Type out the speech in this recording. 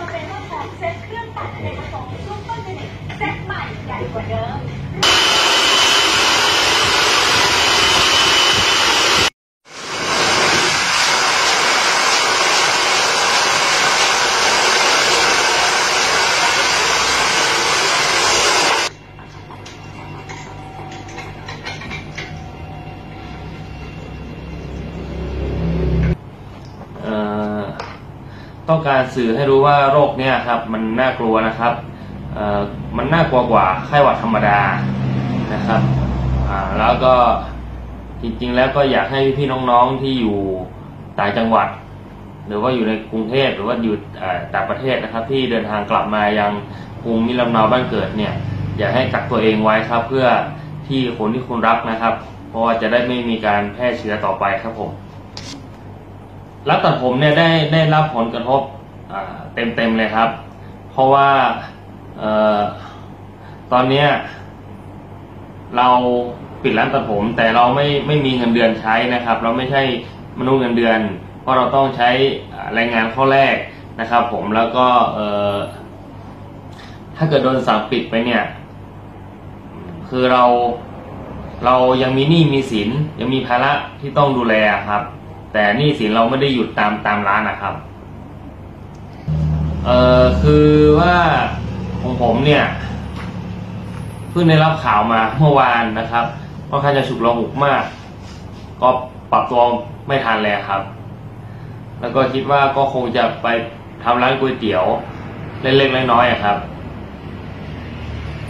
ำเป็นต้องของเซ็ตเครื่องตัดเอกผสมซุปเปอร์เจเนตเซ็ตใหม่ใหญ่กว่าเดิมต้องการสื่อให้รู้ว่าโรคเนี่ยครับมันน่ากลัวนะครับมันน่ากลัวกว่าไข้หวัดธรรมดานะครับแล้วก็จริงๆแล้วก็อยากให้พี่น้องๆที่อยู่ต่างจังหวัดหรือว่าอยู่ในกรุงเทพหรือว่าอยู่ต่างประเทศนะครับที่เดินทางกลับมายังภูมิลำเนาบ้านเกิดเนี่ยอยากให้กักตัวเองไว้ครับเพื่อที่คนที่คุณรักนะครับเพราะว่าจะได้ไม่มีการแพร่เชื้อต่อไปครับผมรัฐตัดผมเนี่ยได้รับผลกระทบเต็มเลยครับเพราะว่าตอนนี้เราปิดร้านตัดผมแต่เราไม่มีเงินเดือนใช้นะครับเราไม่ใช่มนุษย์เงินเดือนเพราะเราต้องใช้แรงงานข้อแรกนะครับผมแล้วก็ถ้าเกิดโดนสั่งปิดไปเนี่ยคือเรายังมีหนี้มีสินยังมีภาระที่ต้องดูแลครับแต่หนี้สินเราไม่ได้หยุดตามร้านนะครับคือว่าของผมเนี่ยเพิ่งได้รับข่าวมาเมื่อวานนะครับค่อนข้างจะฉุกละหุกมากก็ปรับตัวไม่ทันเลยครับแล้วก็คิดว่าก็คงจะไปทำร้านก๋วยเตี๋ยวเล็กๆน้อยๆครับ